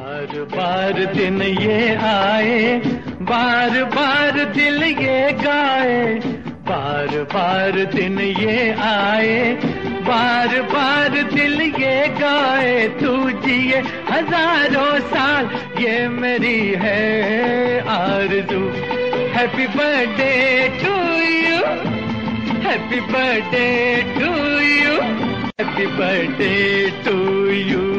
बार बार दिन ये आए, बार बार दिल ये गाए, बार बार दिन ये आए, बार बार दिल ये गाए, तू जिए हजारों साल ये मेरी है आरज़ू। Happy birthday to you, happy birthday to you, happy birthday to you.